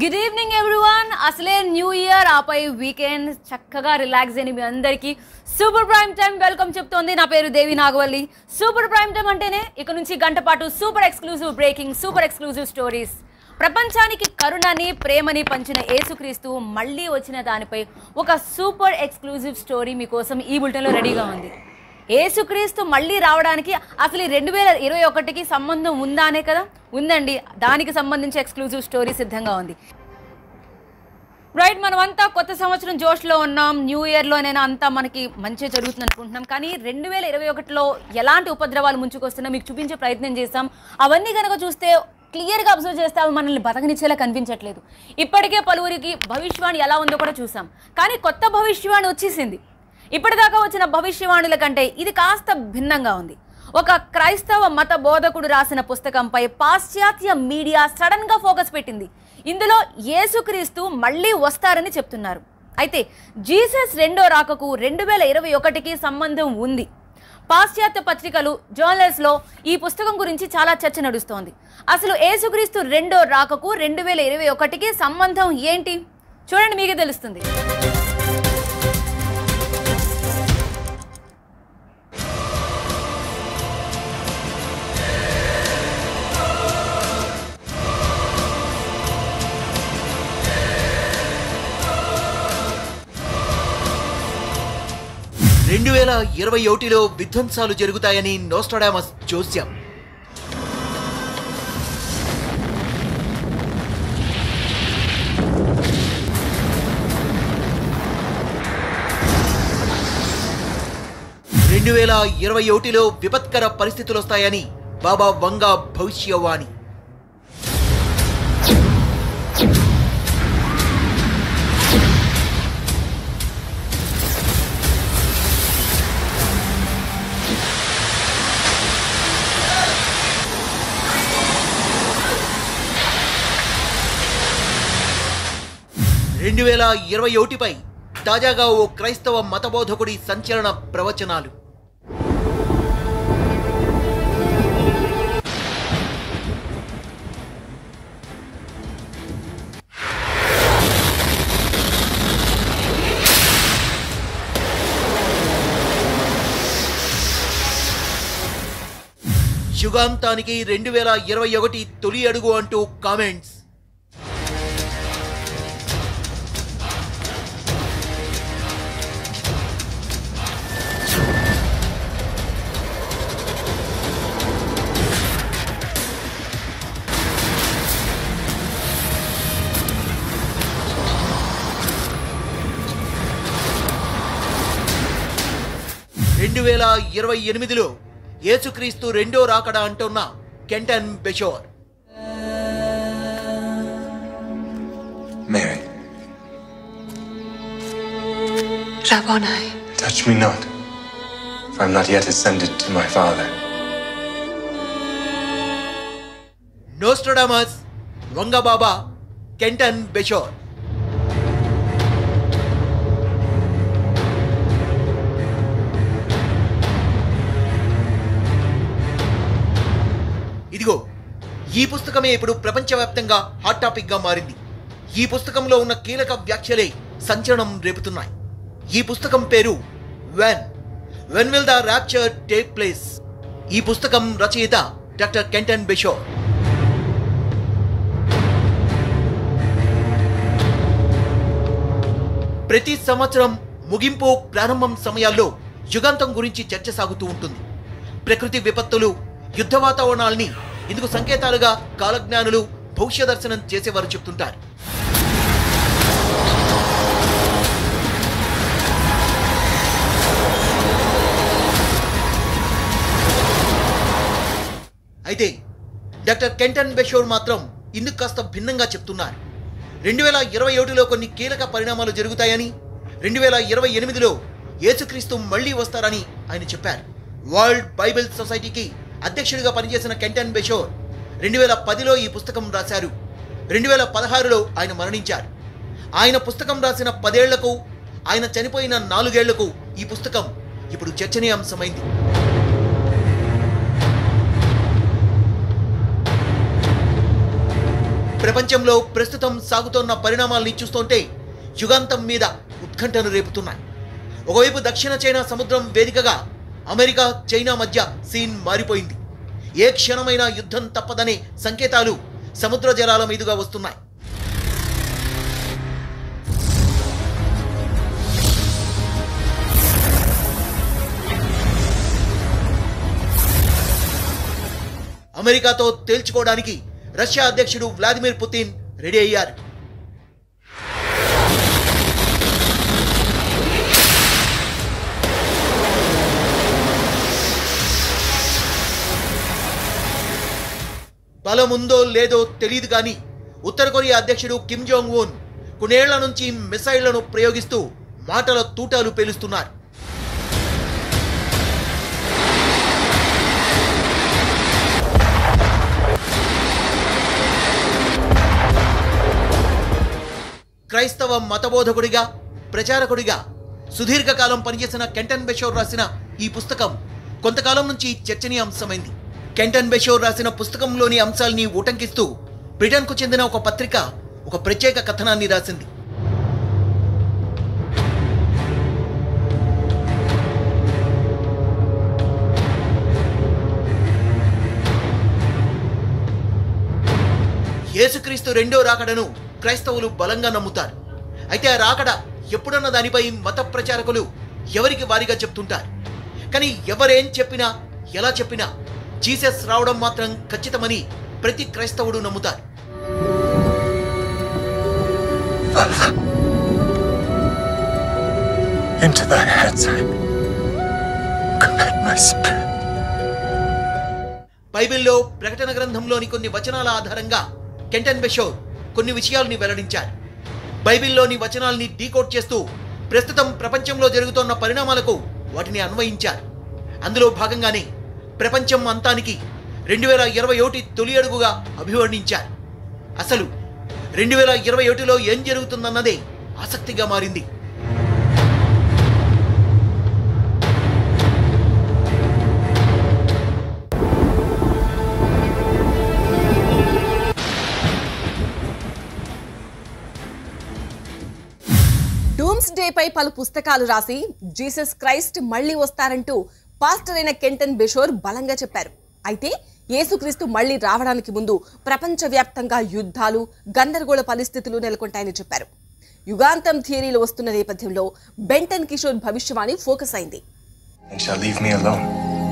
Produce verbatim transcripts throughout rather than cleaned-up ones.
Good evening everyone. అసలే new year ఆపై weekend చక్కగా రిలాక్స్ అయిన మీ అందరికీ సూపర్ ప్రైమ్ టైం వెల్కమ్ చెప్తోంది. నా పేరు Devi Nagavalli. Super prime time అంటేనే ఇక నుంచి గంట పాటు super exclusive breaking, super exclusive stories. ప్రపంచానికి కరుణని ప్రేమని పంచిన యేసుక్రీస్తు మళ్ళీ వచ్చిన దానిపై ఒక సూపర్ ఎక్స్క్లూజివ్ స్టోరీ మీకోసం ఈ బులెటిన్లో రెడీగా ఉంది. యేసుక్రీస్తు మళ్ళీ రావడానికి అసలు రెండు వేల ఇరవై ఒకటికి సంబంధం ఉందా అనే కదా ఉందండి. దానికి సంబంధించి ఎక్స్క్లూజివ్ స్టోరీ సిద్ధంగా ఉంది. రైట్, మనమంతా కొత్త సంవత్సరం జోష్లో ఉన్నాం. న్యూ ఇయర్లోనైనా అంతా మనకి మంచి జరుగుతుంది అనుకుంటున్నాం. కానీ రెండు వేల ఇరవై ఒకటిలో ఎలాంటి ఉపద్రవాలు ముంచుకొస్తున్నా మీకు చూపించే ప్రయత్నం చేస్తాం. అవన్నీ కనుక చూస్తే క్లియర్గా అబ్జర్వ్ చేస్తే అవి మనల్ని బతకనిచ్చేలా కనిపించట్లేదు. ఇప్పటికే పలువురికి భవిష్యవాణి ఎలా ఉందో కూడా చూసాం. కానీ కొత్త భవిష్యవాణి వచ్చేసింది. ఇప్పటిదాకా వచ్చిన భవిష్యవాణుల కంటే ఇది కాస్త భిన్నంగా ఉంది. ఒక క్రైస్తవ మత బోధకుడు రాసిన పుస్తకంపై పాశ్చాత్య మీడియా సడన్ గా ఫోకస్ పెట్టింది. ఇందులో యేసుక్రీస్తు మళ్ళీ వస్తారని చెప్తున్నారు. అయితే జీసస్ రెండో రాకకు రెండు వేల ఇరవై ఒకటికి సంబంధం ఉంది. పాశ్చాత్య పత్రికలు, జర్నల్స్లో ఈ పుస్తకం గురించి చాలా చర్చ నడుస్తోంది. అసలు యేసుక్రీస్తు రెండో రాకకు రెండు వేల ఇరవై ఒకటికి సంబంధం ఏంటి చూడండి, మీకే తెలుస్తుంది. రెండు వేల ఇరవై ఒకటిలో విధ్వంసాలు జరుగుతాయని నోస్ట్రాడామస్ జోస్యం. రెండు వేల ఇరవై ఒకటిలో విపత్కర పరిస్థితులు వస్తాయని బాబా వంగా భవిష్యవాణి. రెండు వేల ఇరవై ఒకటిపై తాజాగా ఓ క్రైస్తవ మతబోధకుడి సంచలన ప్రవచనాలు. యుగాంతానికి రెండు వేల ఇరవై ఒకటి తొలి అడుగు అంటూ కామెంట్స్. రెండు వేల ఇరవై ఎనిమిదిలో యేసుక్రీస్తు రెండో రాకడ అంటున్న Kenton Beshore. Mary. Rabboni. Touch me not, for I am not yet ascended to my Father. Nostradamus, Vanga Baba, Kenton Beshore. ఇదిగో ఈ పుస్తకమే ఇప్పుడు ప్రపంచవ్యాప్తంగా హాట్ టాపిక్ గా మారింది. ఈ పుస్తకంలో ఉన్న కీలక వ్యాఖ్యలే సంచలనం రేపుతున్నాయి. ఈ పుస్తకం పేరు when when will the rapture take place. ఈ పుస్తకం రచయిత డాక్టర్ కెంటన్ బెషోర్. ప్రతి సంవత్సరం ముగింపు, ప్రారంభం సమయాల్లో యుగాంతం గురించి చర్చ సాగుతూ ఉంటుంది. ప్రకృతి విపత్తులు, యుద్ధ వాతావరణాల్ని ఇందుకు సంకేతాలుగా కాలజ్ఞానులు, భవిష్య దర్శనం చేసేవారు చెప్తుంటారు. అయితే డాక్టర్ కెంటన్ బెషోర్ మాత్రం ఇందుకు కాస్త భిన్నంగా చెప్తున్నారు. రెండు వేల ఇరవై ఒకటిలో కొన్ని కీలక పరిణామాలు జరుగుతాయని, రెండు వేల ఇరవై ఎనిమిదిలో యేసుక్రీస్తు మళ్లీ వస్తారని ఆయన చెప్పారు. వరల్డ్ బైబిల్ సొసైటీకి అధ్యక్షుడిగా పనిచేసిన కెంటన్ బెషోర్ రెండు వేల పదిలో ఈ పుస్తకం రాశారు. రెండు వేల పదహారులో ఆయన మరణించారు. ఆయన పుస్తకం రాసిన పదేళ్లకు, ఆయన చనిపోయిన నాలుగేళ్లకు ఈ పుస్తకం ఇప్పుడు చర్చనీయాంశమైంది. ప్రపంచంలో ప్రస్తుతం సాగుతున్న పరిణామాల్ని చూస్తుంటే యుగాంతం మీద ఉత్కంఠను రేపుతున్నాయి. ఒకవైపు దక్షిణ చైనా సముద్రం వేదికగా అమెరికా చైనా మధ్య సీన్ మారిపోయింది. ఏ క్షణమైనా యుద్ధం తప్పదనే సంకేతాలు సముద్ర జలాల మీదుగా వస్తున్నాయి. అమెరికాతో తేల్చుకోవడానికి రష్యా అధ్యక్షుడు వ్లాదిమిర్ పుతిన్ రెడీ అయ్యారు. బలముందో లేదో తెలియదు కానీ ఉత్తర కొరియా అధ్యక్షుడు కిమ్ జోంగ్ ఉన్ కొన్నేళ్ల నుంచి మిసైళ్లను ప్రయోగిస్తూ మాటల తూటాలు పేలుస్తున్నారు. క్రైస్తవ మతబోధకుడిగా ప్రచారకుడిగా సుదీర్ఘకాలం పనిచేసిన కెంటన్ బెషోర్ రాసిన ఈ పుస్తకం కొంతకాలం నుంచి చర్చనీయాంశమైంది. కెంటన్ బెషోర్ రాసిన పుస్తకంలోని అంశాల్ని ఉటంకిస్తూ బ్రిటన్కు చెందిన ఒక పత్రిక ఒక ప్రత్యేక కథనాన్ని రాసింది. యేసుక్రీస్తు రెండో రాకడను క్రైస్తవులు బలంగా నమ్ముతారు. అయితే ఆ రాకడ ఎప్పుడన్న దానిపై మత ప్రచారకులు ఎవరికి వారిగా చెప్తుంటారు. కానీ ఎవరేం చెప్పినా ఎలా చెప్పినా జీసస్ రావడం మాత్రం ఖచ్చితమని ప్రతి క్రైస్తవుడు నమ్ముతారు. Into thy hands I commit my spirit. బైబిల్లో ప్రకటన గ్రంథంలోని కొన్ని వచనాల ఆధారంగా కెంటన్ బెషోర్ కొన్ని విషయాల్ని వెల్లడించారు. బైబిల్లోని వచనాల్ని డీకోడ్ చేస్తూ ప్రస్తుతం ప్రపంచంలో జరుగుతున్న పరిణామాలకు వాటిని అన్వయించారు. అందులో భాగంగానే ప్రపంచం అంతానికి రెండు వేల ఇరవై ఒకటి తొలి అడుగుగా అభివర్ణించారు. అసలు రెండు వేల ఇరవై ఒకటిలో ఏం జరుగుతుందన్నదే ఆసక్తిగా మారింది. డూమ్స్ డే పై పలు పుస్తకాలు రాసి జీసస్ క్రైస్ట్ మళ్లీ వస్తారంటూ పాస్టర్ అయిన కెంటన్ బెషోర్ బలంగా చెప్పారు. అయితే యేసుక్రీస్తు మళ్లీ రావడానికి ముందు ప్రపంచవ్యాప్తంగా యుద్ధాలు, గందరగోళ పరిస్థితులు నెలకొంటాయని చెప్పారు. యుగాంతం థియరీలు వస్తున్న నేపథ్యంలో బెంటన్ కిషోర్ భవిష్యవాణి ఫోకస్ అయింది. And shall leave me alone.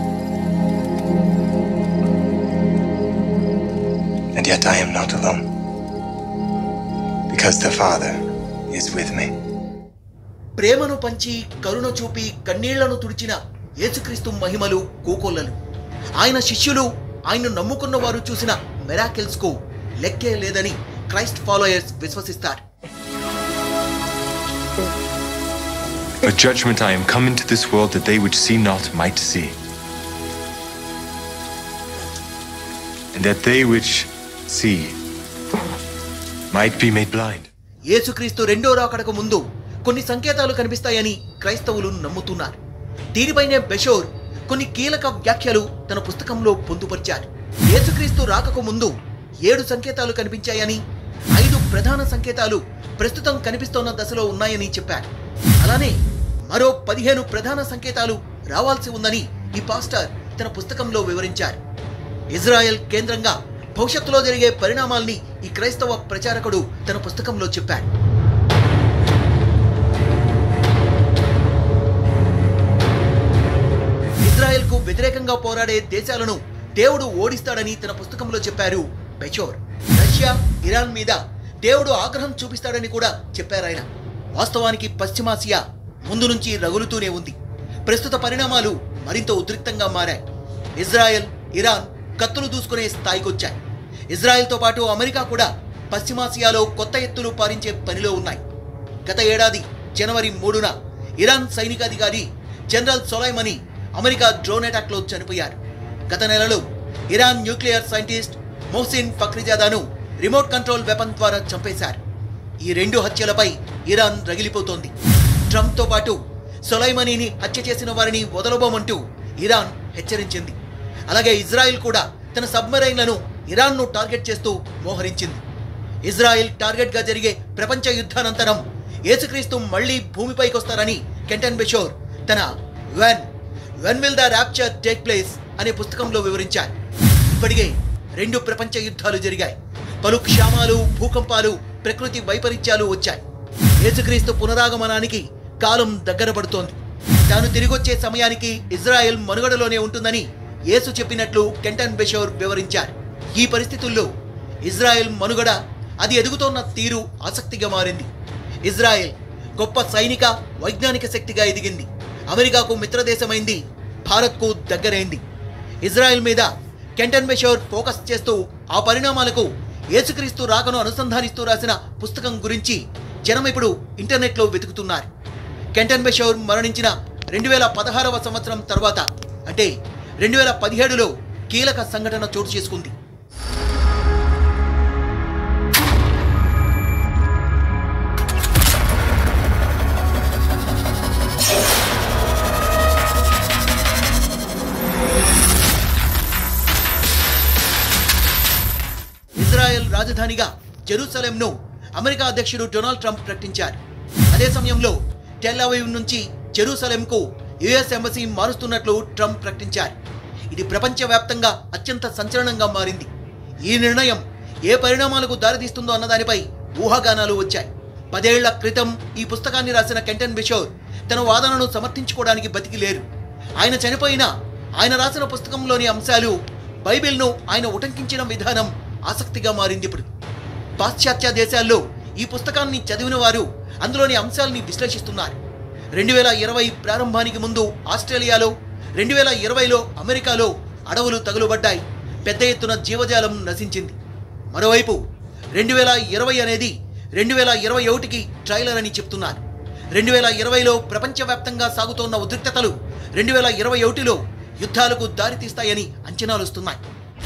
And yet I am not alone, because the Father is with me. ప్రేమను పంచి కరుణ చూపి కన్నీళ్లను తుడిచిన యేసుక్రీస్తు మహిమలు కోకొల్లలు. ఆయన శిష్యులు ఆయన్ను నమ్ముకున్న వారు చూసిన మిరాకిల్స్ కు లెక్కే లేదని క్రైస్ట్ ఫాలోయర్స్ విశ్వసిస్తారు. For judgment I am come into this world, that they which see not might see, and that they which see might be made blind. యేసుక్రీస్తు రెండో రాకడకు ముందు కొన్ని సంకేతాలు కనిపిస్తాయని క్రైస్తవులు నమ్ముతున్నారు. దీనిపైనే బెషోర్ కొన్ని కీలక వ్యాఖ్యలు తన పుస్తకంలో పొందుపరిచారు. యేసుక్రీస్తు రాకకు ముందు ఏడు సంకేతాలు కనిపించాయని, ఐదు ప్రధాన సంకేతాలు ప్రస్తుతం కనిపిస్తోన్న దశలో ఉన్నాయని చెప్పారు. అలానే మరో పదిహేను ప్రధాన సంకేతాలు రావాల్సి ఉందని ఈ పాస్టర్ తన పుస్తకంలో వివరించారు. ఇజ్రాయెల్ కేంద్రంగా భవిష్యత్తులో జరిగే పరిణామాల్ని ఈ క్రైస్తవ ప్రచారకుడు తన పుస్తకంలో చెప్పాడు. ఇజ్రాయెల్కు వ్యతిరేకంగా పోరాడే దేశాలను దేవుడు ఓడిస్తాడని తన పుస్తకంలో చెప్పారు బెషోర్. రష్యా, ఇరాన్ మీద దేవుడు ఆగ్రహం చూపిస్తాడని కూడా చెప్పారాయన. వాస్తవానికి పశ్చిమాసియా ముందు నుంచి రగులుతూనే ఉంది. ప్రస్తుత పరిణామాలు మరింత ఉద్రిక్తంగా మారాయి. ఇజ్రాయెల్, ఇరాన్ కత్తులు దూసుకునే స్థాయికొచ్చాయి. ఇజ్రాయెల్తో పాటు అమెరికా కూడా పశ్చిమాసియాలో కొత్త ఎత్తులు పారించే పనిలో ఉన్నాయి. గత ఏడాది జనవరి మూడున ఇరాన్ సైనికాధికారి జనరల్ సొలైమనీ అమెరికా డ్రోన్ అటాక్లో చనిపోయారు. గత నెలలో ఇరాన్ న్యూక్లియర్ సైంటిస్ట్ మొహసిన్ ఫక్రిజాదాను రిమోట్ కంట్రోల్ వెపన్ ద్వారా చంపేశారు. ఈ రెండు హత్యలపై ఇరాన్ రగిలిపోతోంది. ట్రంప్తో పాటు సొలైమనీని హత్య చేసిన వారిని వదలబోమంటూ ఇరాన్ హెచ్చరించింది. అలాగే ఇజ్రాయెల్ కూడా తన సబ్మెరైన్లను ఇరాన్ను టార్గెట్ చేస్తూ మోహరించింది. ఇజ్రాయెల్ టార్గెట్ గా జరిగే ప్రపంచ యుద్ధానంతరం యేసుక్రీస్తు మళ్లీ భూమిపైకి వస్తారని కెంటన్ బెషోర్ తన when when will the rapture take place అనే పుస్తకంలో వివరించారు. ఇప్పటికే రెండు ప్రపంచ యుద్ధాలు జరిగాయి. పలు క్షామాలు, భూకంపాలు, ప్రకృతి వైపరీత్యాలు వచ్చాయి. యేసుక్రీస్తు పునరాగమనానికి కాలం దగ్గర పడుతోంది. తాను తిరిగొచ్చే సమయానికి ఇజ్రాయెల్ మనుగడలోనే ఉంటుందని యేసు చెప్పినట్లు కెంటన్ బెషోర్ వివరించారు. ఈ పరిస్థితుల్లో ఇజ్రాయెల్ మనుగడ, అది ఎదుగుతోన్న తీరు ఆసక్తిగా మారింది. ఇజ్రాయెల్ గొప్ప సైనిక, వైజ్ఞానిక శక్తిగా ఎదిగింది. అమెరికాకు మిత్రదేశమైంది, భారత్కు దగ్గరైంది. ఇజ్రాయెల్ మీద కెంటన్ బెషోర్ ఫోకస్ చేస్తూ ఆ పరిణామాలకు యేసుక్రీస్తు రాకను అనుసంధానిస్తూ రాసిన పుస్తకం గురించి జనం ఇప్పుడు ఇంటర్నెట్లో వెతుకుతున్నారు. కెంటన్ బెషోర్ మరణించిన రెండు వేల పదహారవ సంవత్సరం తర్వాత, అంటే రెండు వేల పదిహేడులో కీలక సంఘటన చోటు చేసుకుంది. ఇజ్రాయెల్ రాజధానిగా జెరూసలేంను అమెరికా అధ్యక్షుడు డొనాల్డ్ ట్రంప్ ప్రకటించారు. అదే సమయంలో టెల్ అవీవ్ నుంచి జెరూసలేంకు యుఎస్ ఎంబసీ మారుస్తున్నట్లు ట్రంప్ ప్రకటించారు. ఇది ప్రపంచవ్యాప్తంగా అత్యంత సంచలనంగా మారింది. ఈ నిర్ణయం ఏ పరిణామాలకు దారితీస్తుందో అన్నదానిపై ఊహాగానాలు వచ్చాయి. పదేళ్ల క్రితం ఈ పుస్తకాన్ని రాసిన కెంటన్ బెషోర్ తన వాదనను సమర్థించుకోవడానికి బతికి లేరు. ఆయన చనిపోయినా ఆయన రాసిన పుస్తకంలోని అంశాలు, బైబిల్ను ఆయన ఉటంకించిన విధానం ఆసక్తిగా మారింది. ఇప్పుడు పాశ్చాత్య దేశాల్లో ఈ పుస్తకాన్ని చదివిన వారు అందులోని అంశాలని విశ్లేషిస్తున్నారు. రెండు వేల ఇరవై ప్రారంభానికి ముందు ఆస్ట్రేలియాలో, రెండు వేల ఇరవైలో అమెరికాలో అడవులు తగులుబడ్డాయి. పెద్ద ఎత్తున జీవజాలం నశించింది. మరోవైపు రెండు వేల ఇరవై అనేది రెండు వేల ఇరవై ఒకటికి ట్రైలర్ అని చెప్తున్నారు. రెండు వేల ఇరవైలో ప్రపంచవ్యాప్తంగా సాగుతోన్న ఉద్రిక్తతలు రెండు వేల ఇరవై ఒకటిలో యుద్ధాలకు దారితీస్తాయని అంచనాలు వస్తున్నాయి.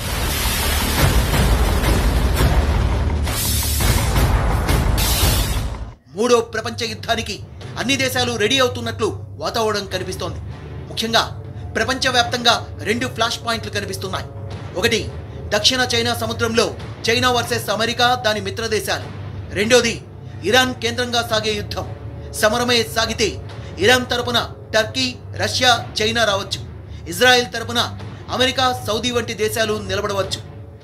మూడో ప్రపంచ యుద్ధానికి అన్ని దేశాలు రెడీ అవుతున్నట్లు వాతావరణం కనిపిస్తోంది. ముఖ్యంగా ప్రపంచవ్యాప్తంగా రెండు ఫ్లాష్ పాయింట్లు కనిపిస్తున్నాయి. ఒకటి, దక్షిణ చైనా సముద్రంలో చైనా వర్సెస్ అమెరికా, దాని మిత్ర దేశాలు. రెండోది, ఇరాన్ కేంద్రంగా సాగే యుద్ధం. సమరమే సాగితే ఇరాన్ తరపున టర్కీ, రష్యా, చైనా రావచ్చు. ఇజ్రాయెల్ తరపున అమెరికా, సౌదీ వంటి దేశాలు నిలబడవచ్చు.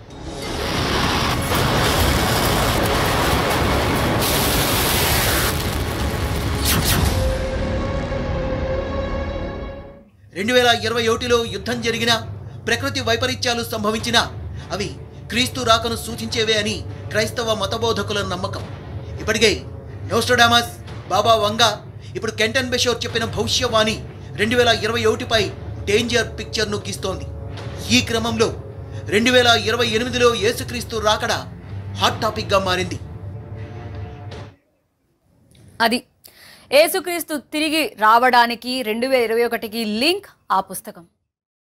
రెండు వేల ఇరవై ఒకటిలో యుద్ధం జరిగిన, ప్రకృతి వైపరీత్యాలు సంభవించిన, అవి క్రీస్తు రాకను సూచించేవే అని క్రైస్తవ మతబోధకుల నమ్మకం. ఇప్పటికే నోస్ట్రాడామస్, బాబా వంగా, ఇప్పుడు కెంటన్ బెషోర్ చెప్పిన భవిష్యవాణి రెండు వేల ఇరవై ఒకటిపై డేంజర్ పిక్చర్ను గీస్తోంది. ఈ క్రమంలో రెండు వేల ఇరవై ఎనిమిదిలో యేసుక్రీస్తు రాకడ హాట్ టాపిక్గా మారింది. అది యేసుక్రీస్తు తిరిగి రావడానికి రెండు వేల ఇరవై ఒకటికి లింక్ ఆ పుస్తకం.